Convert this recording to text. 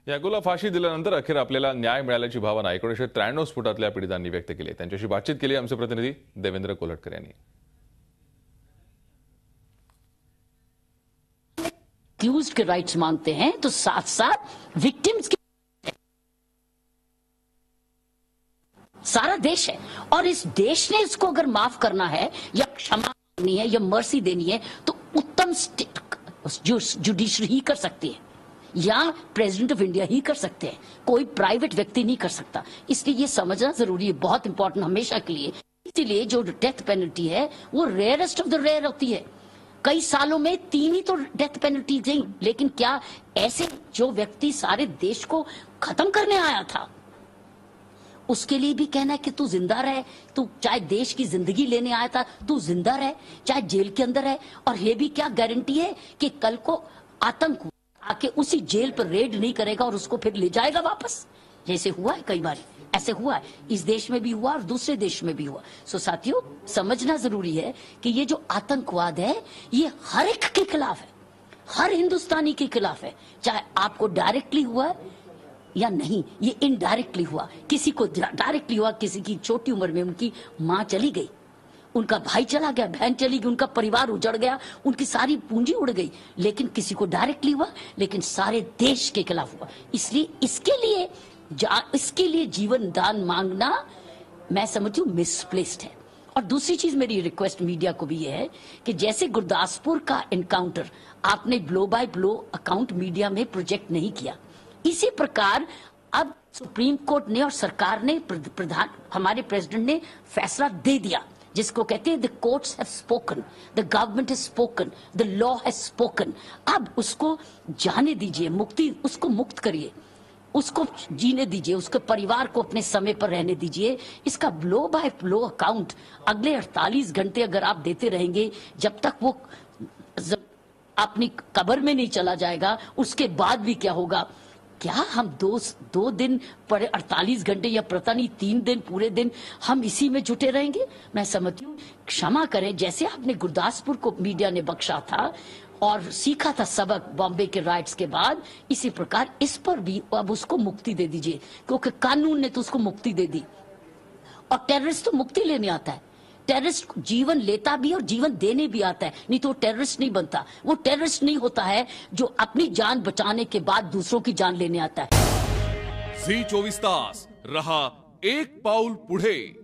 यागोला फाशी दिल्यानंतर अखेर आपल्याला न्याय मिळाल्याची भावना 1993 स्फोटातल्या पीडितांनी व्यक्त केली। त्यांच्याशी बातचीत केली आमचे प्रतिनिधी देवेंद्र कोलटकर यांनी। एक्यूज्ड के राइट्स मांगते हैं तो साथ साथ विक्टिम्स के सारा देश है और इस देश ने इसको अगर माफ करना है या क्षमा करनी है या मर्सी देनी है तो उत्तम जुडिशरी ही कर सकती है या प्रेसिडेंट ऑफ इंडिया ही कर सकते हैं, कोई प्राइवेट व्यक्ति नहीं कर सकता। इसलिए ये समझना जरूरी है, बहुत इंपॉर्टेंट हमेशा के लिए। इसीलिए जो डेथ पेनल्टी है वो रेयरेस्ट ऑफ द रेयर होती है। कई सालों में 3 ही तो डेथ पेनल्टी गई, लेकिन क्या ऐसे जो व्यक्ति सारे देश को खत्म करने आया था उसके लिए भी कहना है कि तू जिंदा रहे, तू चाहे देश की जिंदगी लेने आया था तू जिंदा रहे, चाहे जेल के अंदर है। और ये भी क्या गारंटी है कि कल को आतंक आके उसी जेल पर रेड नहीं करेगा और उसको फिर ले जाएगा वापस, जैसे हुआ है कई बार। ऐसे हुआ है, इस देश में भी हुआ और दूसरे देश में भी हुआ। सो साथियों, समझना जरूरी है कि ये जो आतंकवाद है ये हर एक के खिलाफ है, हर हिंदुस्तानी के खिलाफ है, चाहे आपको डायरेक्टली हुआ है या नहीं। ये इनडायरेक्टली हुआ, किसी को डायरेक्टली हुआ, किसी की छोटी उम्र में उनकी माँ चली गई, उनका भाई चला गया, बहन चली गई, उनका परिवार उजड़ गया, उनकी सारी पूंजी उड़ गई। लेकिन किसी को डायरेक्टली हुआ, लेकिन सारे देश के खिलाफ हुआ। इसलिए इसके लिए जीवन दान मांगना मैं समझती हूँ मिसप्लेस्ड है। और दूसरी चीज मेरी रिक्वेस्ट मीडिया को भी ये है कि जैसे गुरदासपुर का एनकाउंटर आपने blow by blow account media में प्रोजेक्ट नहीं किया, इसी प्रकार अब सुप्रीम कोर्ट ने और सरकार ने हमारे प्रेसिडेंट ने फैसला दे दिया, जिसको कहते हैं the courts have spoken, the government has spoken, the law has spoken. अब उसको जाने दीजिए, उसको मुक्त करिए, उसको जीने दीजिए, उसके परिवार को अपने समय पर रहने दीजिए। इसका ब्लो बाय ब्लो अकाउंट अगले 48 घंटे अगर आप देते रहेंगे, जब तक वो अपनी कब्र में नहीं चला जाएगा, उसके बाद भी क्या होगा? क्या हम दो दिन पर 48 घंटे या पता नहीं 3 दिन पूरे दिन हम इसी में जुटे रहेंगे? मैं समझती हूँ, क्षमा करें, जैसे आपने गुरदासपुर को मीडिया ने बख्शा था और सीखा था सबक बॉम्बे के राइट्स के बाद, इसी प्रकार इस पर भी अब उसको मुक्ति दे दीजिए, क्योंकि कानून ने तो उसको मुक्ति दे दी। और टेररिस्ट तो मुक्ति लेने आता है, टेररिस्ट जीवन लेता भी और जीवन देने भी आता है, नहीं तो वो टेररिस्ट नहीं बनता। वो टेररिस्ट नहीं होता है जो अपनी जान बचाने के बाद दूसरों की जान लेने आता है। झी 24 तास रहा एक पाऊल पुढे।